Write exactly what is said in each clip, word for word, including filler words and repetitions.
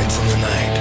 lights in the night.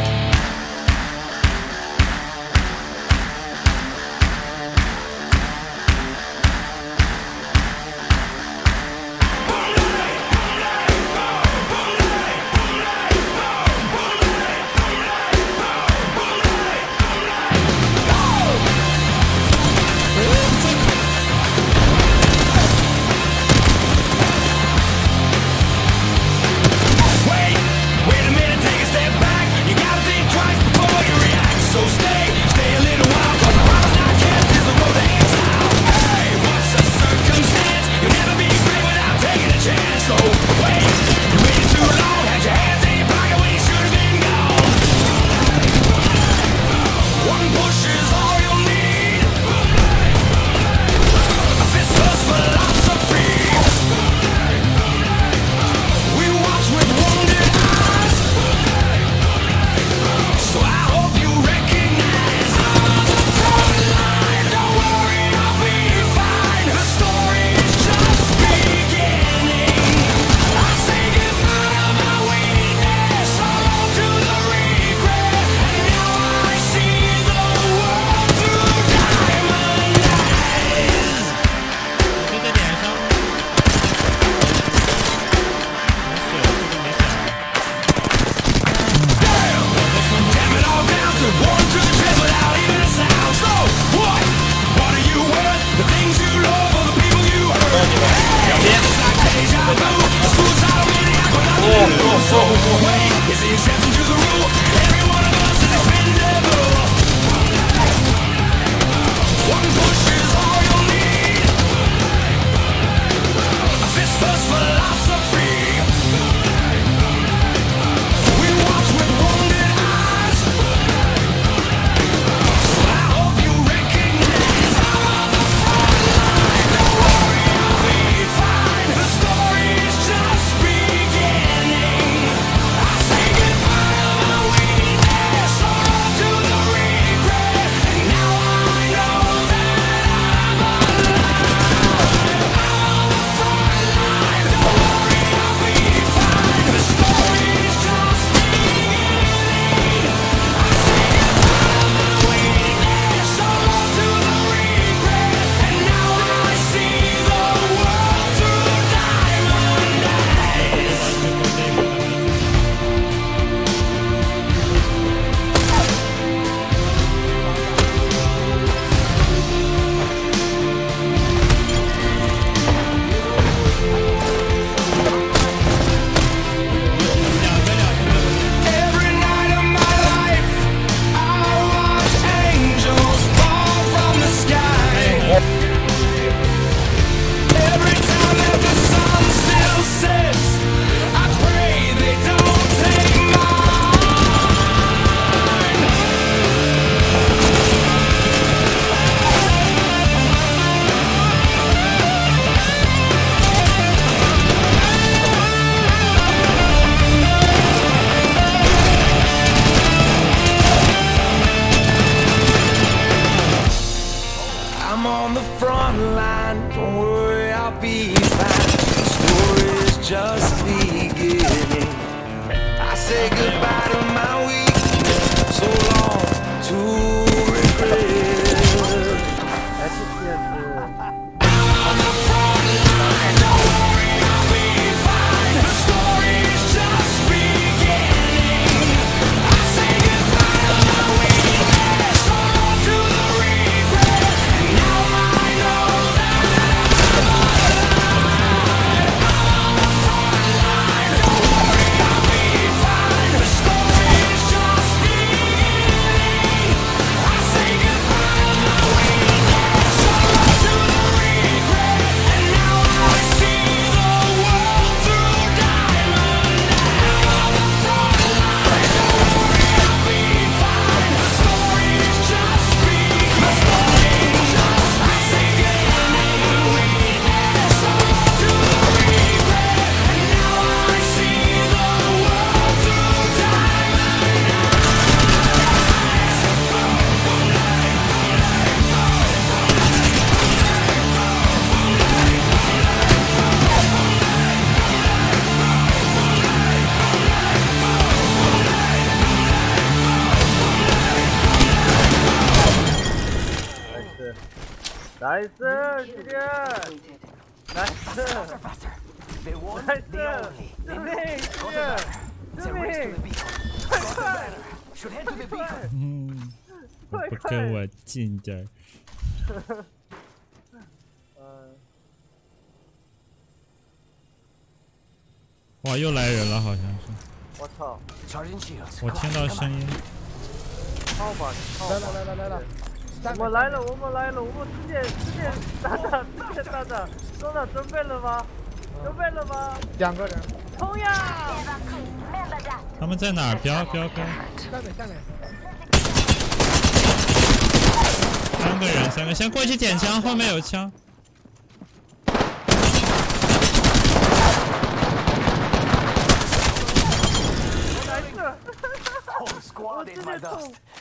Just beginning. I say goodbye to my weakness, so long to regret. That's a kid. On the front line, don't worry, I'll be fine. The story's just beginning. I say goodbye to my weakness, so long to the regret. And now I know that I'm alive. On the front line, don't worry, I'll be fine. The story's just beginning. Nice， 弟弟 ，Nice， They won, Nice， they only. 致命，弟弟，致命，快快， Should head to the beacon. 嗯，我不跟我近点儿。 嗯， 哇，又来人了，好像是。 我操！ Charging shields. 我听到声音。 靠吧，靠吧！ 来了来了来了！ 我们来了，我们来了，我们直接直接打打，直接打打，收到准备了吗？准备了吗？ 两个人， 冲呀！ 他们在哪儿？标标标！ 下面下面。 三个人，三个，先过去捡枪，后面有枪。 Whole squad in my dust.